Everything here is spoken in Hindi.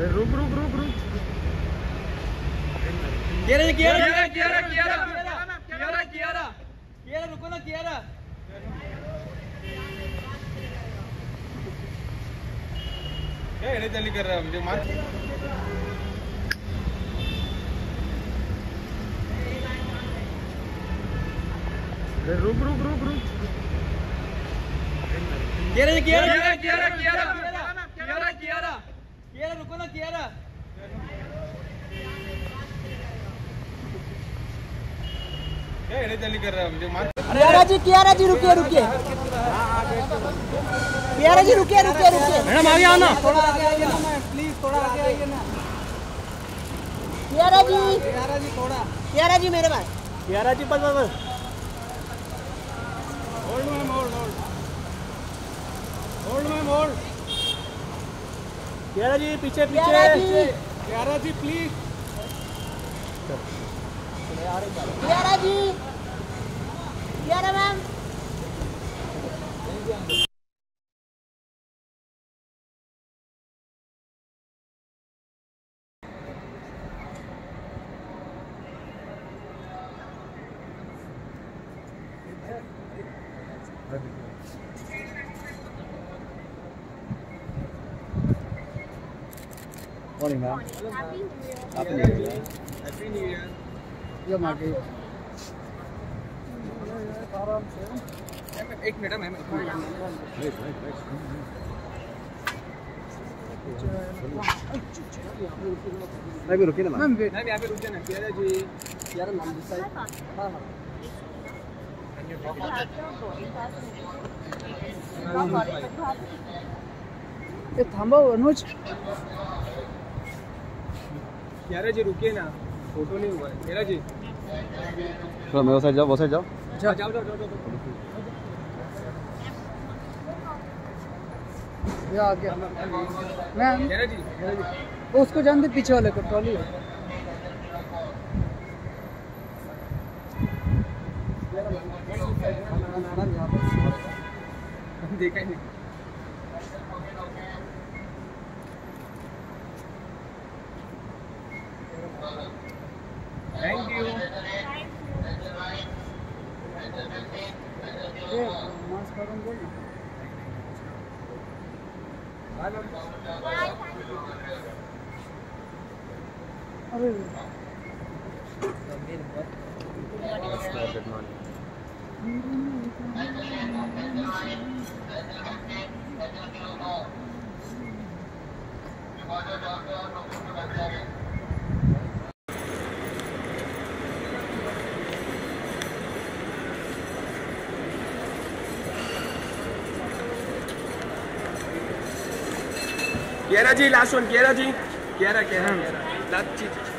रुक रुक रुक रुक कियारा रुको ना कियारा। जल्दी कर रहा है मुझे मार। रुक रुक रुक रुक कियारा रुको ना कियारा। जल्दी कर रहा है मुझे मार। कियारा जी रुकिए रुकिए। कियारा जी रुकिए रुकिए रुकिए। मैडम आगे आना। थोड़ा आगे आइए ना मैम, प्लीज थोड़ा आगे आइए ना। कियारा जी थोड़ा। कियारा जी मेरे पास। कियारा जी बस बस। Hold ma'am hold hold. Kiara ji पीछे पीछे। Kiara ji please. Kiara ji. Kiara ma'am. Morning ma'am. Happy new year. ये मार्के आराम से। एक मिनट मैम। मैं रुकिए ना मैम। मैम यहाँ पे रुक जाना। कियारा जी कियारा नाम दिखाइए। हाँ हाँ ये थांबो अनुज। कियारा जी रुकिए ना, फोटो नहीं हुआ है। कियारा जी थोड़ा मेरे साइड जाओ, वो साइड जाओ। जाओ। ये आ गया मैम। कियारा जी वो उसको जान दे, पीछे वाले को ट्रॉली है। देखा ही नहीं। Thank you. मास्क करूँगा ना। अरे good morning. Kiara ji last one. Kiara ji Kiara last चीज।